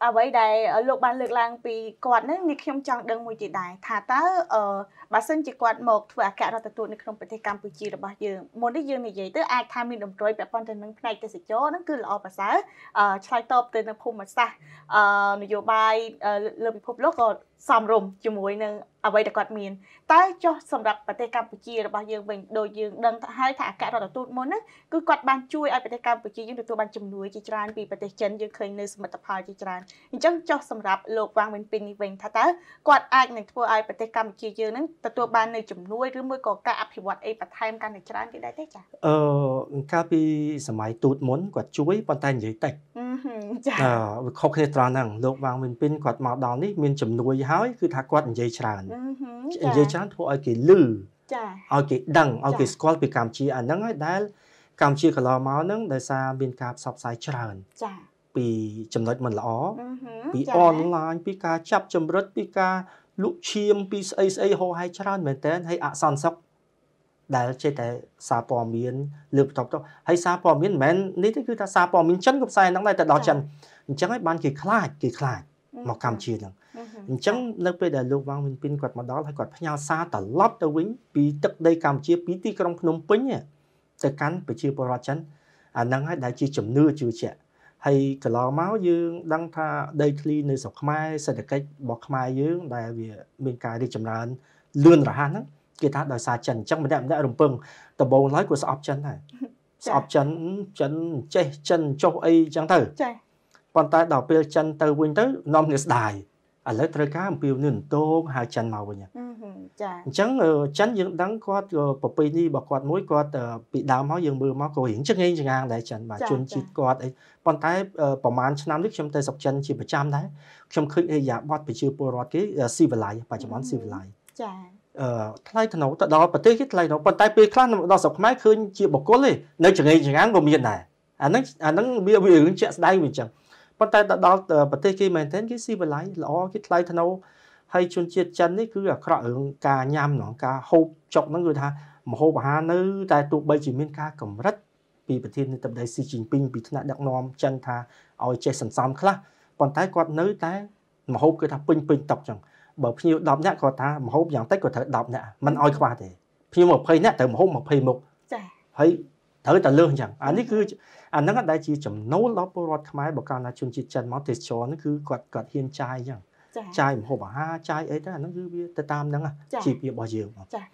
អ្វីដែលលោកបានលើកឡើងពីគាត់ហ្នឹងនេះខ្ញុំចង់ដឹងមួយទៀតដែរថាតើបើសិនជាគាត់មកធ្វើអគ្គរដ្ឋទូតនៅក្នុងប្រទេសកម្ពុជារបស់យើងមុននេះយើងនិយាយទៅអាចថាមានតម្រុយពាក់ព័ន្ធទៅនឹងផ្នែកទេសចរហ្នឹងគឺល្អប្រសើរឆ្លើយតបទៅនឹងភូមិសាស្ត្រនយោបាយលើពិភពលោកក៏សមរម្យជាមួយនឹងអ្វីដែលគាត់មានតែចុះសម្រាប់ប្រទេសកម្ពុជារបស់យើងវិញដូចយើងដឹងហើយថាអគ្គរដ្ឋទូតមុនហ្នឹងគឺគាត់បានជួយឲ្យប្រទេសកម្ពុជាយើងទទួលបានជំនួយជាច្រើនពីប្រទេសចិនយើងឃើញនៅសមិទ្ធផលជាច្រើនអញ្ចឹងចុះសម្រាប់លោកវ៉ាងវិនពីននេះវិញថាតើគាត់អាចនឹងធ្វើឲ្យប្រទេសកម្ពុជាយើងហ្នឹងទទួលបាននៅជំនួយឬមួយក៏ការអភិវឌ្ឍអីបន្ថែមកាន់តែច្រើនទៀតដែរទេចា៎កាលពីសម័យទូតមុនគាត់ជួយប៉ុន្តែនិយាយតិចចា៎វាខុសគ្នាត្រង់ហ្នឹងលោកវ៉ាងវិនពីនគាត់មកដល់នេះមានជំនួយហើយគឺថាគាត់និយាយច្រើននិយាយច្រើនធ្វើឲ្យគេលឺចា៎ឲ្យគេដឹងឲ្យគេស្គាល់ពីកម្ពុជាអាហ្នឹងហើយដែលកម្ពុជាកន្លងមកហ្នឹងដោយសារមានការផ្សព្វផ្សាយច្រើនចា៎ពីចំណុចមិនល្អពីអនឡាញពីការចាប់ចម្រិតពីការលក់ឈាមពីស្អីហោហែច្រើនមែនតើហើយអសន្តិសុខដែលចេះតែសារព័ត៌មានលើកបន្ទាប់ទៅហើយសារព័ត៌មានមិនមែននេះទេគឺថាសារព័ត៌មានចិនក៏ផ្សាយហ្នឹងដែរតែដល់ចិនអញ្ចឹងហើយបានគេខ្លាចមកកម្ពុជាហ្នឹងអញ្ចឹងនៅពេលដែលលោកវ៉ាងវិនពីនគាត់មកដល់ហើយគាត់ផ្ញើសារត្រឡប់ទៅវិញពីទឹកដីកម្ពុជាពីទីក្រុងភ្នំពេញទៅកាន់ប្រជាពលរដ្ឋចិនអាហ្នឹងហើយដែលជាជំនឿជឿជាក់ហើយកន្លងមកយើងដឹងថាដីធ្លីនៅស្រុកខ្មែរសេដ្ឋកិច្ចរបស់ខ្មែរយើងដែលវាមានការរីកចម្រើនលឿនរហ័សហ្នឹងគេថាដោយសារចិនអញ្ចឹងម្នាក់រំពឹងដំបូងឡើយគាត់ស្អប់ចិនដែរស្អប់ចិនចេះចិនចុះអីអញ្ចឹងទៅចា៎ប៉ុន្តែដល់ពេលចិនទៅវិញទៅនាំគ្នាស្ដាយឥឡូវត្រូវការអំពាវនាវតោងហៅចិនមកវិញចា៎អញ្ចឹងចិនយើងដឹងគាត់ប្រពៃណីរបស់គាត់មួយគាត់ពីដើមមកយើងមើលមកក៏រៀងចង្អេងចង្អាងដែរចិនបាទជនជាតិគាត់អីប៉ុន្តែប្រហែលឆ្នាំនេះខ្ញុំទៅស្រុកចិនជាប្រចាំដែរខ្ញុំឃើញអេយ៉ាបតប្រជាពលរដ្ឋគេស៊ីវិល័យបច្ចុប្បន្នស៊ីវិល័យចា៎ថ្លៃថ្នូរទៅដល់ប្រទេសគេថ្លៃថ្នូរប៉ុន្តែពេលខ្លះដល់ស្រុកខ្មែរឃើញជាបុគ្គលទេនៅចង្អេងចង្អាងក៏មានដែរអាហ្នឹងវារឿងជាក់ស្ដែងវាអញ្ចឹងប៉ុន្តែដល់ប្រទេសគេមែនទែនគេស៊ីវិល័យល្អគេថ្លៃថ្នូរហើយជនជាតិចិននេះគឺអាក្រក់រឿងការញ៉ាំការហូបចុកហ្នឹងគឺថាម្ហូបអាហារនៅតែទោះបីជាមានការកម្រិតពីប្រធានាធិបតីស៊ីជីនពីងពីថ្នាក់ដឹកនាំចិនថាឲ្យចេះសន្សំខ្លះប៉ុន្តែគាត់នៅតែម្ហូបគឺថាពេញតុកចឹងបើភ្ញៀវ10នាក់គាត់ថាម្ហូបយ៉ាងតិចគាត់ត្រូវ10នាក់មិនឲ្យខ្វះទេភ្ញៀវ20នាក់ត្រូវម្ហូប20មុខចា៎ហើយត្រូវតែលើសអញ្ចឹងអានេះគឺអាហ្នឹងដែលជាចំណូលដល់ពលរដ្ឋខ្មែរបើកាលណាជនជាតិចិនមកទេសចរនេះគឺគាត់ហ៊ានចាយអញ្ចឹងចាយម្ហូបអាហារចាយអីទៅអាហ្នឹងគឺវាទៅតាមហ្នឹងជីវភាពរបស់យើងចា៎